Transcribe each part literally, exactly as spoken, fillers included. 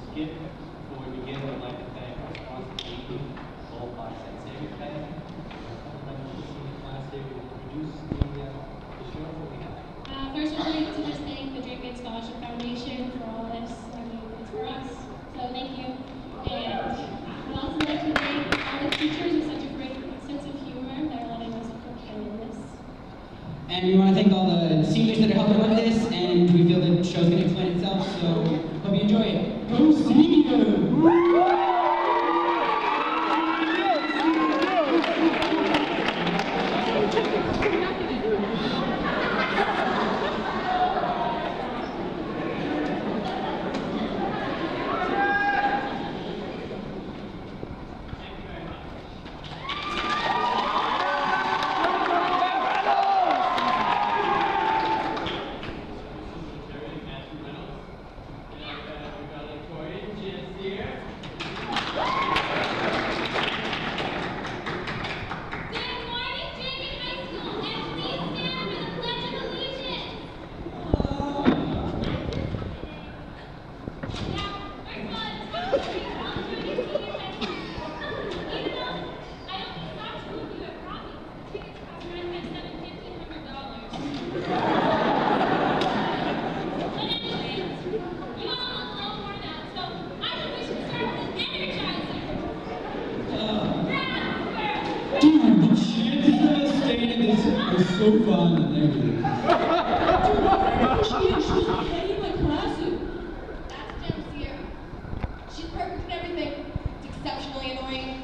Skit. Before we begin, I'd like to thank our sponsor, Gold by Sensei Pay. I'd like to see the class here to introduce the, uh, the show that we have. Uh, first, I'd like to just thank the Dracut Scholarship Foundation for all this. I mean, it's for us, so thank you. And I'd also like to thank all the teachers with such a great sense of humor that are letting us prepare this. And we want to thank all the seniors that are helping with this, and we feel the show's going to explain itself, so hope you enjoy it. Go seniors! So fun and everything. Dude, why she is? She's okay in my classes. That's Jem Sear. She's perfect in everything. It's exceptionally annoying.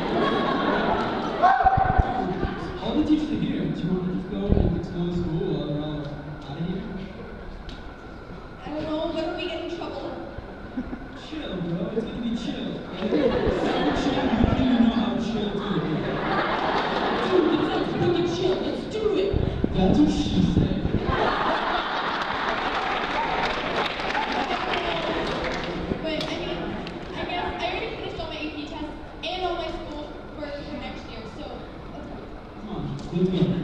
All the teachers are here. Do you want to just go and explore school while they're all out of here? I don't know, when are we get in trouble? Chill, bro. It's gonna be chill. So chill, you don't even know how chill to be. Dude, it sounds pretty chill. Let's do it. That's what she said. But, I mean, I guess I already finished all my A P tests and all my school work for next year, so let's go. Come on, let's go.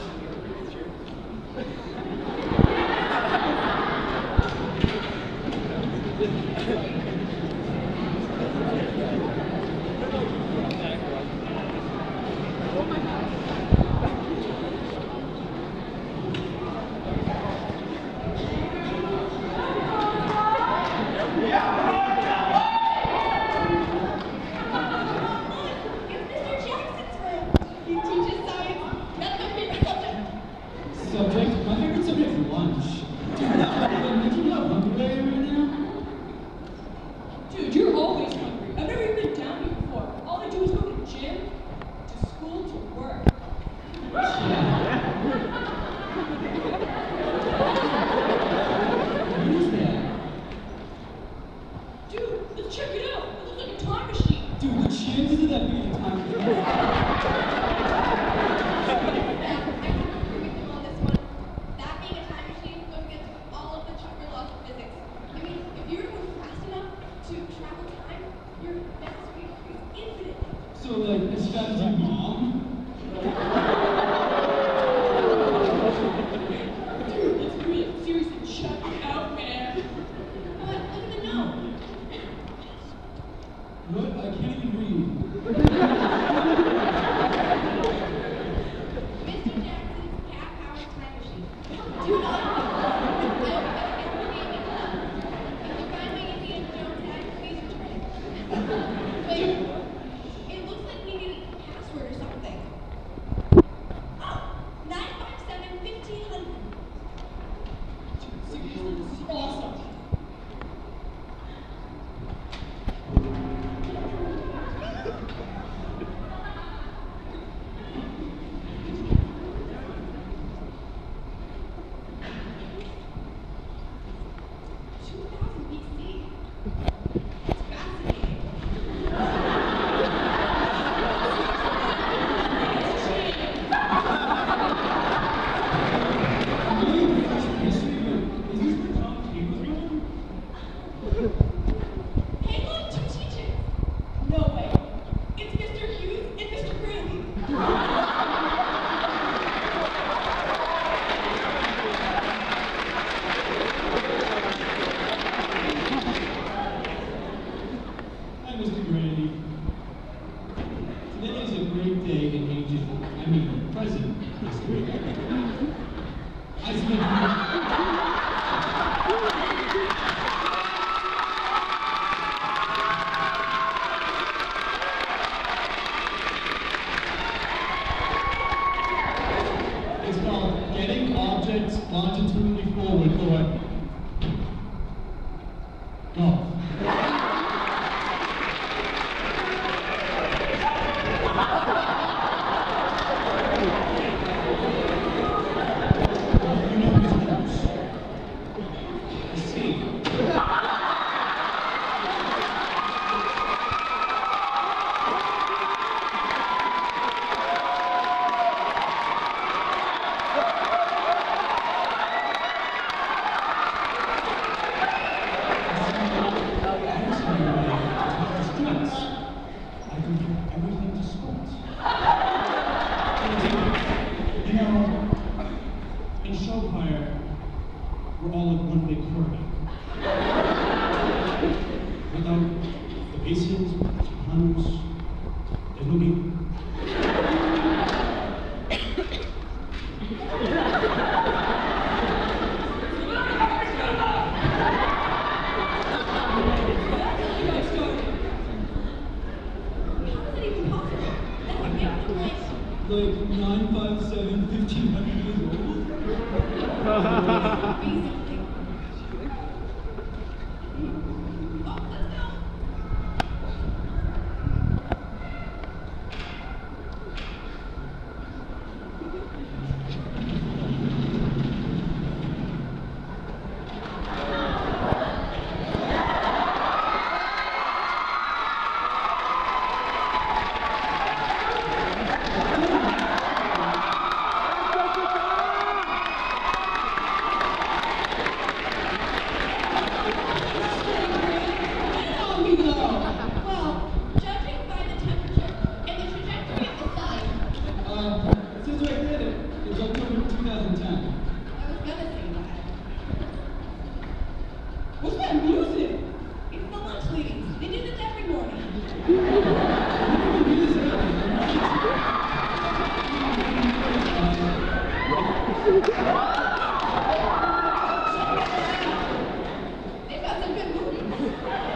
Subject? My favorite subject is lunch. Dude, did you know hungry right now? Dude, you're always hungry. I've never even been down here before. All I do is go to the gym, to school, to work. Yeah. What is that? Dude, let's check it out. It looks like a time machine. Dude, the chances of that being a time So, like, as fast as your mom? Dude, let's really seriously check it out, man. But look at the note. What? I can't even read. Mister Jackson's cat-powered time machine. Do not. I hope you better get the game club. If you find my Indiana Jones tag, please return it. Wait. It looks like we need a Golf. You know his rules. Skit. I can do everything to sports. You know, in show choir, we're all like one big herd. Without the basses, hummers, there's no game. Like nine five seven, fifteen hundred years old? Basically. Oh, let's go. Well, judging by the temperature and the trajectory of the sign, Uh, it says right there that it's October two thousand ten. I was gonna say that. What's that music? It's the lunch ladies. They do this every morning. They've got some good movies.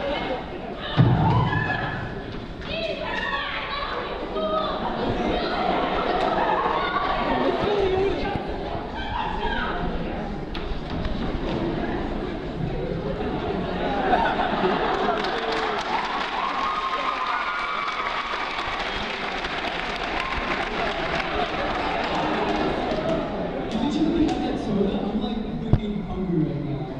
Did you really have that soda? I'm like freaking hungry right now.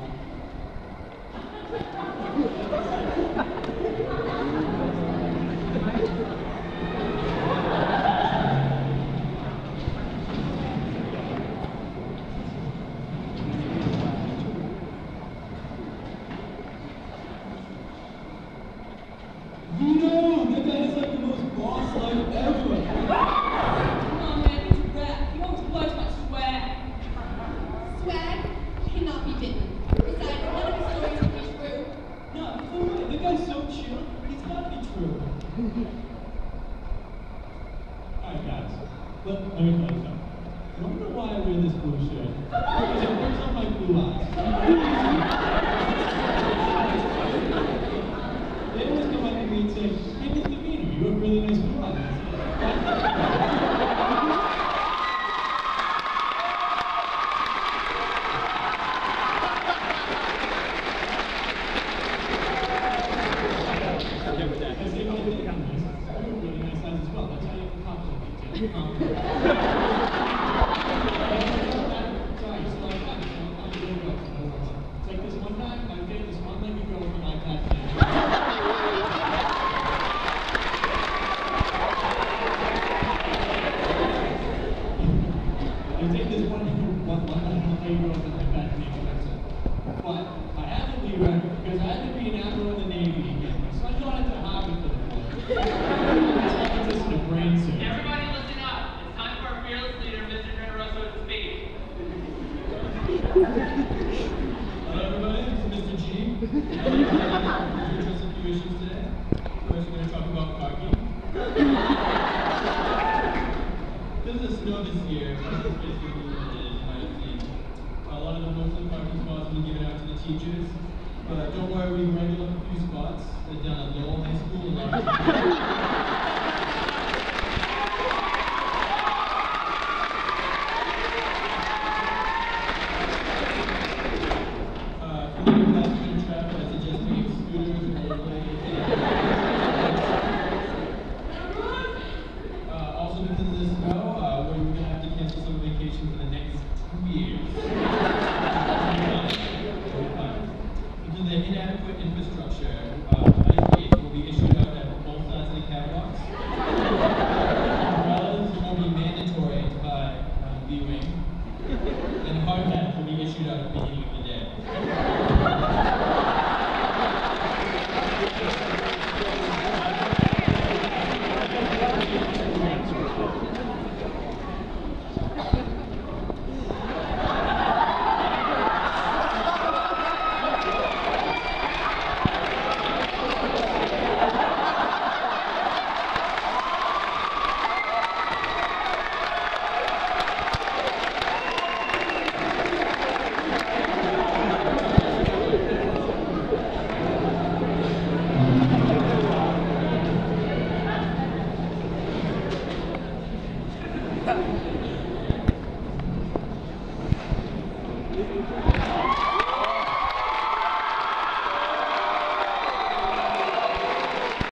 Vino, that guy is like the most boss life ever. Come on, man, he's a rat. He always blows my swag. Swag cannot be bitten. Besides, none of his stories would be true. No, no way. That guy's so chill. He's gotta be true. Alright, guys. Let, let me tell you something. You wonder why I wear this blue shirt? Because it works on my blue eyes. They always come up to me and say, hey, Mister Vino, you have really nice blue eyes. Because they don't think I'm nice. I have really nice eyes as well. That's how you can compliment me, too. Um, Sorry, so I got it. I'm doing well. It's like this one time, I did this one legged girl with my iPad. I take this one one one one legged girl with my iPad connection. But I had to leave her because I had to be an admiral in the Navy again. So I got into Harvard for the boy. It's just a brain surgery. Everybody listen up. It's time for our fearless leader, Mister Generoso, to speak. Hello everybody, this is Mister G. We're going to address a few issues today. First, we're going to talk about parking. Because of the snow this year, this is basically what it is, you might have seen. A lot of the mostly parking spots have been given out to the teachers. But don't worry, we regular up a few spots. They're down at Lowell High School in Lawrence. Uh, for the last minute traffic, I suggest we infrastructure, uh, I will be issuing